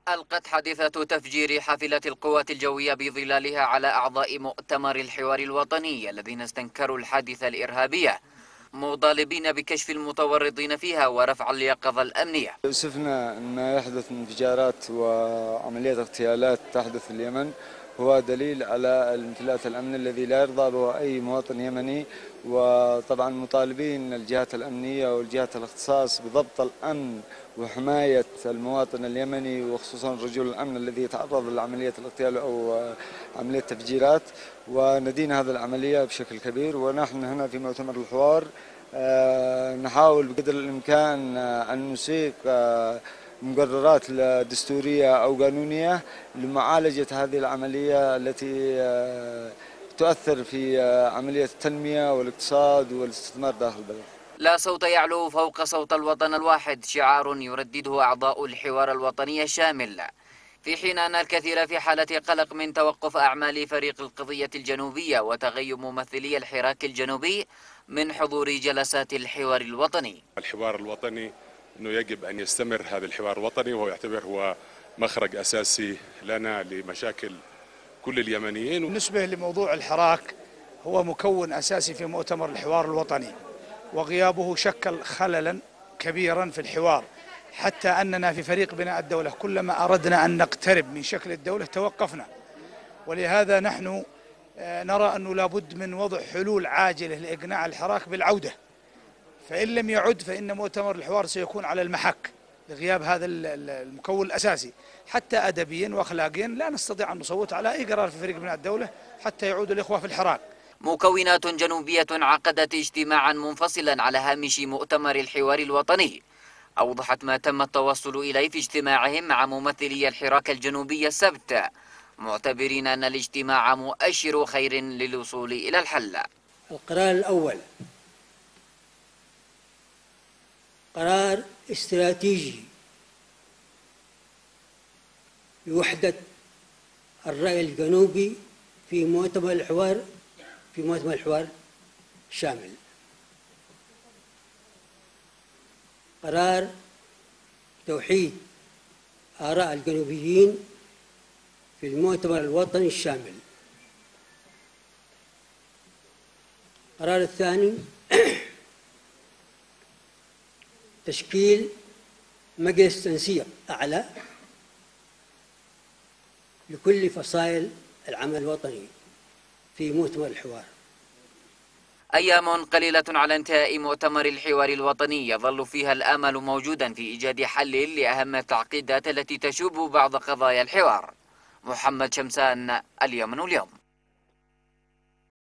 ألقت حادثة تفجير حافلة القوات الجوية بظلالها على أعضاء مؤتمر الحوار الوطني الذين استنكروا الحادثة الإرهابية، مطالبين بكشف المتورطين فيها ورفع اليقظة الأمنية. يؤسفنا أن يحدث انفجارات وعمليات اغتيالات تحدث في اليمن، هو دليل على الانفلات الأمني الذي لا يرضى به أي مواطن يمني. وطبعا مطالبين الجهات الأمنية والجهات الاختصاص بضبط الأمن وحماية المواطن اليمني، وخصوصا رجل الأمن الذي يتعرض لعملية الاغتيال أو عملية تفجيرات، وندين هذه العملية بشكل كبير. ونحن هنا في مؤتمر الحوار نحاول بقدر الإمكان أن نسيق مقررات دستورية أو قانونية لمعالجة هذه العملية التي تؤثر في عملية التنمية والاقتصاد والاستثمار داخل البلد. لا صوت يعلو فوق صوت الوطن الواحد، شعار يردده أعضاء الحوار الوطني الشامل، في حين أن الكثير في حالة قلق من توقف أعمال فريق القضية الجنوبية وتغيب ممثلي الحراك الجنوبي من حضور جلسات الحوار الوطني. الحوار الوطني أنه يجب أن يستمر هذا الحوار الوطني، وهو يعتبر هو مخرج أساسي لنا لمشاكل كل اليمنيين. بالنسبة لموضوع الحراك، هو مكون أساسي في مؤتمر الحوار الوطني، وغيابه شكل خللا كبيرا في الحوار، حتى أننا في فريق بناء الدولة كلما أردنا أن نقترب من شكل الدولة توقفنا. ولهذا نحن نرى أنه لابد من وضع حلول عاجلة لإقناع الحراك بالعودة، فإن لم يعد فإن مؤتمر الحوار سيكون على المحك لغياب هذا المكون الأساسي. حتى أدبيا وأخلاقيا لا نستطيع أن نصوت على أي قرار في فريق بناء الدولة حتى يعود الإخوة في الحراك. مكونات جنوبية عقدت اجتماعا منفصلا على هامش مؤتمر الحوار الوطني أوضحت ما تم التوصل إليه في اجتماعهم مع ممثلي الحراك الجنوبي السبت، معتبرين أن الاجتماع مؤشر خير للوصول إلى الحل. القرار الأول قرار استراتيجي لوحدة الرأي الجنوبي في مؤتمر الحوار الشامل. قرار توحيد آراء الجنوبيين في المؤتمر الوطني الشامل. القرار الثاني تشكيل مجلس تنسيق أعلى لكل فصائل العمل الوطني في مؤتمر الحوار. أيام قليلة على انتهاء مؤتمر الحوار الوطني يظل فيها الآمل موجودا في إيجاد حل لأهم التعقيدات التي تشوب بعض قضايا الحوار. محمد شمسان، اليمن اليوم.